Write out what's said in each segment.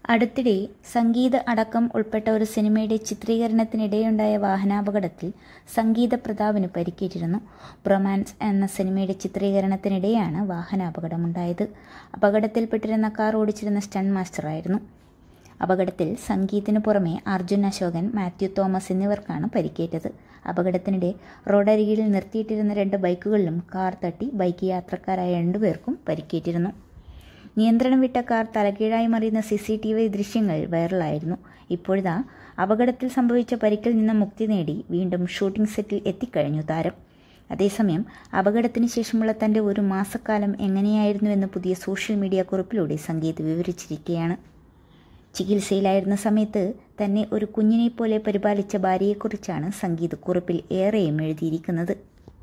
അടുത്തിടെ സംഗീത അടക്കം ഉൾപ്പെട്ട ഒരു സിനിമയുടെ ചിത്രീകരണത്തിനിടെയുണ്ടായ വാഹനാപകടത്തിൽ സംഗീത പ്രതാപിന് പരിക്കേറ്റിരുന്നു. ബ്രൊമാൻസ് എന്ന സിനിമയുടെ ചിത്രീകരണത്തിനിടെയാണ് വാഹനാപകടമുണ്ടായത്. അപകടത്തിൽപ്പെട്ടിരുന്ന കാർ ഓടിച്ചിരുന്ന സ്റ്റണ്ട് മാസ്റ്ററായിരുന്നു. അപകടത്തിൽ സംഗീതിനു പുറമെ അർജുൻ അശോകൻ, മാത്യു തോമസ് എന്നിവർക്കാണ് പരിക്കേറ്റത്. അപകടത്തിനിടെ റോഡരികിൽ നിർത്തിയിട്ടിരുന്ന 2 ബൈക്കുകളിലും കാർ തട്ടി ബൈക്ക് യാത്രക്കാരായ 2 പേർക്കും പരിക്കേറ്റിരുന്നു. നിയന്ത്രണം വിട്ട കാർ തലകീഴായി മറിയുന്ന CCTV ദൃശ്യങ്ങൾ വൈറലായിരുന്നു. ഇപ്പോഴിതാ അപകടത്തിൽ സംഭവിച്ച പരിക്കിൽ നിന്ന് മുക്തി നേടി വീണ്ടും ഷൂട്ടിംഗ് സെറ്റിൽ എത്തിക്കഴിഞ്ഞു താരം. അതേസമയം അപകടത്തിന് ശേഷമുള്ള തൻ്റെ ഒരു മാസക്കാലം എങ്ങനെയായിരുന്നുവെന്ന് പുതിയ സോഷ്യൽ മീഡിയ കുറിപ്പിലൂടെ സംഗീത് വിവരിച്ചിരിക്കുകയാണ്. ചികിത്സയിലായിരുന്ന സമയത്ത് തന്നെ ഒരു കുഞ്ഞിനെപ്പോലെ പരിപാലിച്ച ഭാര്യയെക്കുറിച്ചാണ് സംഗീത് കുറിപ്പിൽ ഏറെയും എഴുതിയിരിക്കുന്നത്.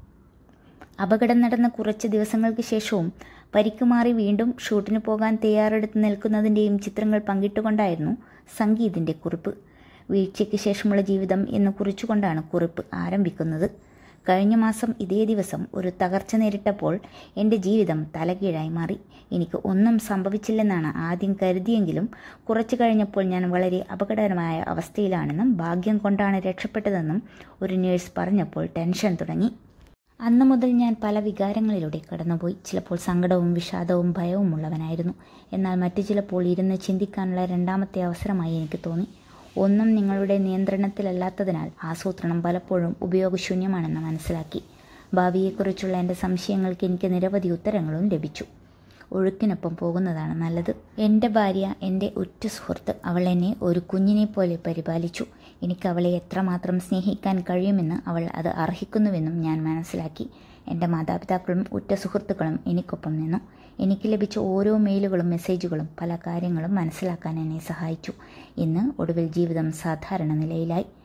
അപകടം നടന്ന കുറച്ച് ദിവസങ്ങൾക്ക് ശേഷവും പരിക്ക് മാറി വീണ്ടും ഷൂട്ടിന് പോകാൻ തയ്യാറെടുത്ത് നിൽക്കുന്നതിൻ്റെയും ചിത്രങ്ങൾ പങ്കിട്ടുകൊണ്ടായിരുന്നു സംഗീതിൻ്റെ കുറിപ്പ്. വീഴ്ചയ്ക്ക് ശേഷമുള്ള ജീവിതം എന്ന് കുറിച്ചുകൊണ്ടാണ് കുറിപ്പ് ആരംഭിക്കുന്നത്. കഴിഞ്ഞ മാസം ഇതേ ദിവസം ഒരു തകർച്ച നേരിട്ടപ്പോൾ എൻ്റെ ജീവിതം തലകീഴായി മാറി. എനിക്ക് ഒന്നും സംഭവിച്ചില്ലെന്നാണ് ആദ്യം കരുതിയെങ്കിലും കുറച്ചു കഴിഞ്ഞപ്പോൾ ഞാൻ വളരെ അപകടകരമായ അവസ്ഥയിലാണെന്നും ഭാഗ്യം കൊണ്ടാണ് രക്ഷപ്പെട്ടതെന്നും ഒരു നേഴ്സ് പറഞ്ഞപ്പോൾ ടെൻഷൻ തുടങ്ങി. അന്നു മുതൽ ഞാൻ പല വികാരങ്ങളിലൂടെ കടന്നുപോയി. ചിലപ്പോൾ സങ്കടവും വിഷാദവും ഭയവും ഉള്ളവനായിരുന്നു. എന്നാൽ മറ്റു ചിലപ്പോൾ ഇരുന്ന് ചിന്തിക്കാനുള്ള രണ്ടാമത്തെ അവസരമായി എനിക്ക് തോന്നി. ഒന്നും നിങ്ങളുടെ നിയന്ത്രണത്തിലല്ലാത്തതിനാൽ ആസൂത്രണം പലപ്പോഴും ഉപയോഗശൂന്യമാണെന്ന് മനസ്സിലാക്കി. ഭാവിയെക്കുറിച്ചുള്ള എൻ്റെ സംശയങ്ങൾക്ക് എനിക്ക് നിരവധി ഉത്തരങ്ങളും ലഭിച്ചു. ഒഴുക്കിനൊപ്പം പോകുന്നതാണ് നല്ലത്. എൻ്റെ ഭാര്യ എൻ്റെ ഉറ്റ സുഹൃത്ത്. അവൾ എന്നെ ഒരു കുഞ്ഞിനെ പോലെ പരിപാലിച്ചു. എനിക്ക് അവളെ എത്രമാത്രം സ്നേഹിക്കാൻ കഴിയുമെന്ന് അവൾ അത് അർഹിക്കുന്നുവെന്നും ഞാൻ മനസ്സിലാക്കി. എൻ്റെ മാതാപിതാക്കളും ഉറ്റ സുഹൃത്തുക്കളും എനിക്കൊപ്പം നിന്നു. എനിക്ക് ലഭിച്ച ഓരോ മെയിലുകളും മെസ്സേജുകളും പല കാര്യങ്ങളും മനസ്സിലാക്കാൻ എന്നെ സഹായിച്ചു. ഇന്ന് ഒടുവിൽ ജീവിതം സാധാരണ നിലയിലായി.